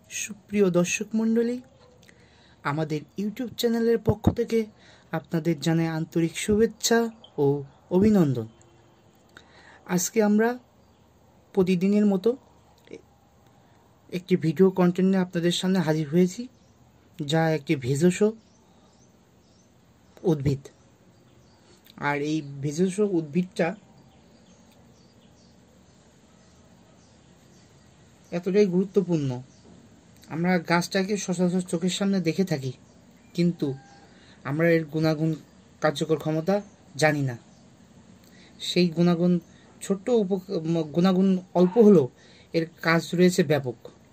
সুপ্রিয় দর্শক মণ্ডলী, আমাদের ইউটিউব চ্যানেলের পক্ষ থেকে আপনাদের জানাই আন্তরিক শুভেচ্ছা ও অভিনন্দন। আজকে আমরা প্রতিদিনের মতো একটি ভিডিও কন্টেন্ট নিয়ে আপনাদের সামনে হাজির হয়েছি, যা একটি ভেষজ উদ্ভিদ। আর এই ভেষজ উদ্ভিদটা এতটাই গুরুত্বপূর্ণ, আমরা গাছটাকে সচরাচর চোখের সামনে দেখে থাকি, কিন্তু আমরা এর গুণাগুণ, কার্যকর ক্ষমতা জানি না। সেই গুণাগুণ গুণাগুণ অল্প হলেও এর কাজ রয়েছে ব্যাপক।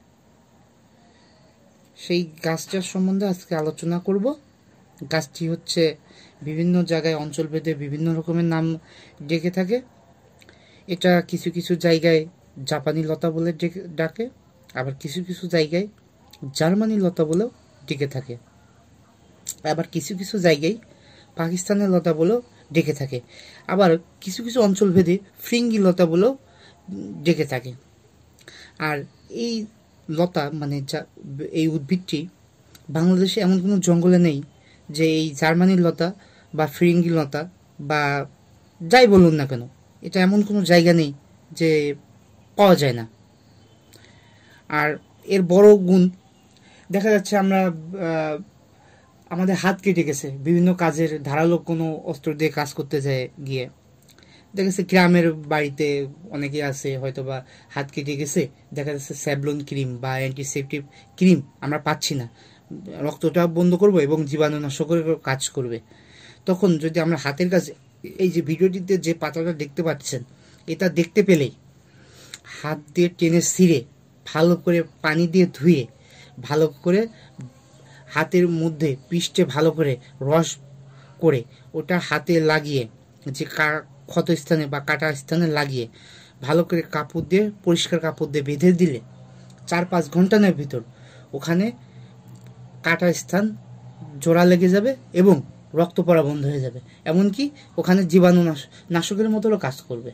সেই গাছটার সম্বন্ধে আজকে আলোচনা করব। গাছটি হচ্ছে বিভিন্ন জায়গায় অঞ্চলভেদে বিভিন্ন রকমের নাম ডেকে থাকে। এটা কিছু কিছু জায়গায় জাপানি লতা বলে ডাকে, আবার কিছু কিছু জায়গায় জার্মানি লতা বলেও ডেকে থাকে, আবার কিছু কিছু জায়গায় পাকিস্তানের লতা বলেও ডেকে থাকে, আবার কিছু কিছু অঞ্চলভেদে ফ্রিঙ্গি লতা বলেও ডেকে থাকে। আর এই লতা এই উদ্ভিদটি বাংলাদেশে এমন কোনো জঙ্গলে নেই যে এই জার্মানির লতা বা ফ্রিঙ্গি লতা বা যাই বলুন না কেন, এটা এমন কোনো জায়গা নেই যে পাওয়া যায় না। আর এর বড় গুণ দেখা যাচ্ছে, আমরা আমাদের হাত কেটে গেছে বিভিন্ন কাজের, ধারালো কোনো অস্ত্র দিয়ে কাজ করতে যায় গিয়ে দেখা যাচ্ছে গ্রামের বাড়িতে অনেকে আছে হয়তো বা হাত কেটে গেছে, দেখা যাচ্ছে স্যাভলন ক্রিম বা অ্যান্টিসেপটিক ক্রিম আমরা পাচ্ছি না, রক্তটা বন্ধ করবো এবং জীবাণুনাশকের কাজ করবে। তখন যদি আমরা হাতের কাছে এই যে ভিডিওটিতে যে পাতাটা দেখতে পাচ্ছেন, এটা দেখতে পেলেই হাত দিয়ে টেনে ছিঁড়ে ভালো করে পানি দিয়ে ধুয়ে ভালো করে হাতের মধ্যে পৃষ্ঠে ভালো করে রস করে ওটা হাতে লাগিয়ে, যে ক্ষত স্থানে বা কাটা স্থানে লাগিয়ে ভালো করে কাপড় দিয়ে, পরিষ্কার কাপড় দিয়ে বেঁধে দিলে 4-5 ঘন্টার ভিতর ওখানে কাটা স্থান জোড়া লেগে যাবে এবং রক্ত পড়া বন্ধ হয়ে যাবে, এমনকি ওখানে জীবাণু নাশকের মতোও কাজ করবে।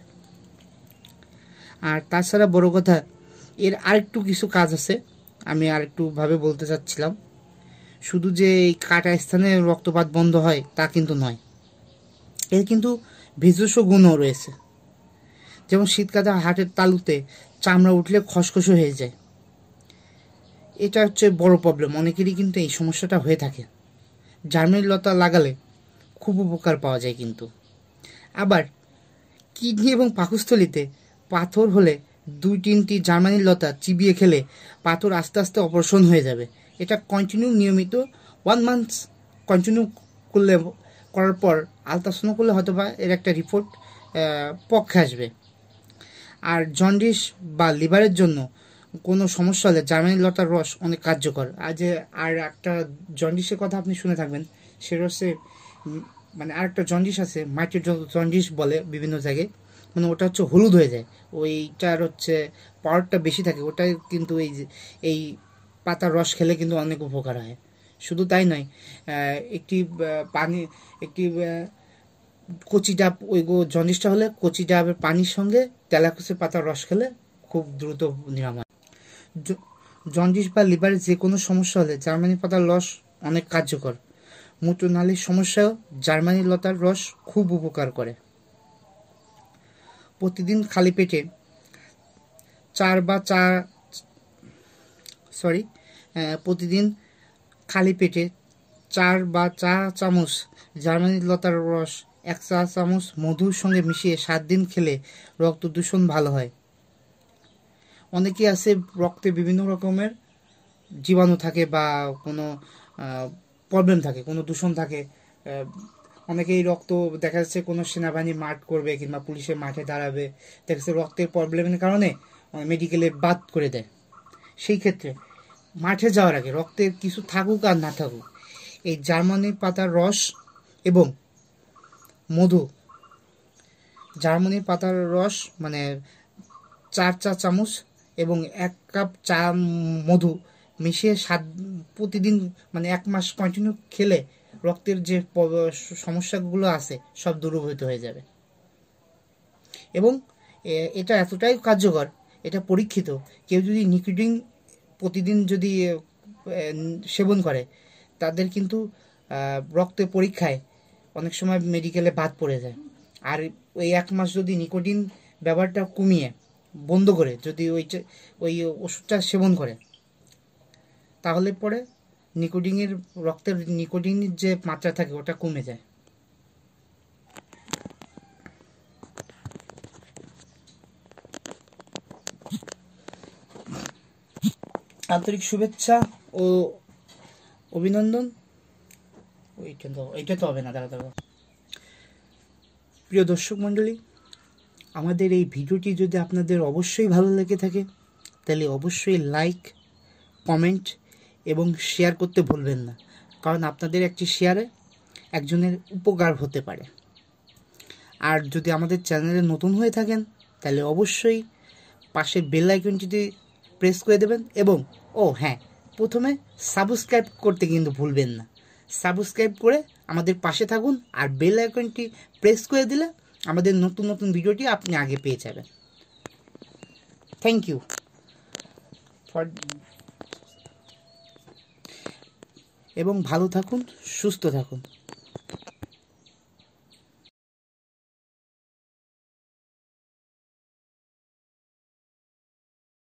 আর তাছাড়া বড় কথা, এর আরেকটু কিছু কাজ আছে, আমি আরেকটু ভাবে বলতে চাচ্ছিলাম। শুধু যে এই কাটা স্থানে রক্তপাত বন্ধ হয় তা কিন্তু নয়, এর কিন্তু ভেষজ গুণও রয়েছে। যেমন শীতকালে হাটের তালুতে চামড়া উঠলে খসখসে হয়ে যায়, এটা হচ্ছে বড় প্রবলেম, অনেকেরই কিন্তু এই সমস্যাটা হয়ে থাকে। জার্মানি লতা লাগালে খুব উপকার পাওয়া যায়। কিন্তু আবার কিডনি এবং পাকস্থলিতে পাথর হলে 2-3টি জার্মানি লতা চিবিয়ে খেলে পাথর আস্তে আস্তে অপারেশন হয়ে যাবে। এটা কন্টিনিউ নিয়মিত 1 মান্থ কন্টিনিউ করার পর আলট্রাসাউন্ড করলে হয়তো বা এর একটা রিপোর্ট পক্ষে আসবে। আর জন্ডিস বা লিভারের জন্য কোনো সমস্যা হলে জার্মানি লতার রস অনেক কার্যকর। আর একটা জন্ডিসের কথা আপনি শুনে থাকবেন, সেটা হচ্ছে আর একটা জন্ডিস আছে, মাটির জন্ডিস বলে বিভিন্ন জায়গায়, ওটা হচ্ছে হলুদ হয়ে যায়, ওইটার হচ্ছে পাওয়ারটা বেশি থাকে। ওটা কিন্তু এই পাতার রস খেলে কিন্তু অনেক উপকার হয়। শুধু তাই নয়, একটি কচি ডাব, ওই জন্ডিসটা হলে কচি ডাবের পানির সঙ্গে তেলাকুচি পাতার রস খেলে খুব দ্রুত নিরাময়। জন্ডিস বা লিভারের যে কোনো সমস্যা হলে জার্মানি পাতার রস অনেক কার্যকর। মূত্রনালীর সমস্যাও জার্মানি লতার রস খুব উপকার করে। প্রতিদিন খালি পেটে 4 বা 4 চামচ জার্মানি লতার রস 1 চা চামচ মধুর সঙ্গে মিশিয়ে 7 দিন খেলে রক্ত দূষণ ভালো হয়। অনেকে আছে রক্তে বিভিন্ন রকমের জীবাণু থাকে বা কোনো প্রবলেম থাকে, কোনো দূষণ থাকে, অনেকেই রক্ত দেখা যাচ্ছে কোনো সেনাবাহিনী মাঠ করবে কিংবা পুলিশের মাঠে দাঁড়াবে, দেখা যাচ্ছে রক্তের প্রবলেমের কারণে মেডিকেলে বাদ করে দেয়। সেই ক্ষেত্রে মাঠে যাওয়ার আগে রক্তের কিছু থাকুক আর না থাকুক, এই জার্মানি পাতার রস এবং মধু, জার্মানি পাতার রস 4 চা চামচ এবং 1 কাপ চা মধু মিশিয়ে প্রতিদিন 1 মাস কন্টিনিউ খেলে রক্তের যে সমস্যাগুলো আছে সব দূরীভূত হয়ে যাবে। এবং এটা এতটাই কার্যকর, এটা পরীক্ষিত। কেউ যদি নিকোটিন প্রতিদিন যদি সেবন করে তাদের কিন্তু রক্তের পরীক্ষায় অনেক সময় মেডিকেলে বাদ পড়ে যায়। আর ওই 1 মাস যদি নিকোটিন ব্যবহারটা কমিয়ে বন্ধ করে যদি ওই ওষুধটা সেবন করে, তাহলে পরে রক্তের নিকোটিনের যে মাত্রা থাকে ওটা কমে যায়। আন্তরিক শুভেচ্ছা ও অভিনন্দন। এইটা তো হবে না, দাঁড়া। প্রিয় দর্শক মণ্ডলী, আমাদের এই ভিডিওটি যদি আপনাদের অবশ্যই ভালো লেগে থাকে তাহলে অবশ্যই লাইক, কমেন্ট এবং শেয়ার করতে ভুলবেন না, কারণ আপনাদের একটি শেয়ারে একজনের উপকার হতে পারে। আর যদি আমাদের চ্যানেলে নতুন হয়ে থাকেন তাহলে অবশ্যই পাশের বেল আইকনটিতে প্রেস করে দেবেন এবং হ্যাঁ, প্রথমে সাবস্ক্রাইব করতে কিন্তু ভুলবেন না। সাবস্ক্রাইব করে আমাদের পাশে থাকুন আর বেল আইকনটি প্রেস করে দিলে আমাদের নতুন নতুন ভিডিওটি আপনি আগে পেয়ে যাবেন। থ্যাংক ইউ এবং ভালো থাকুন, সুস্থ থাকুন।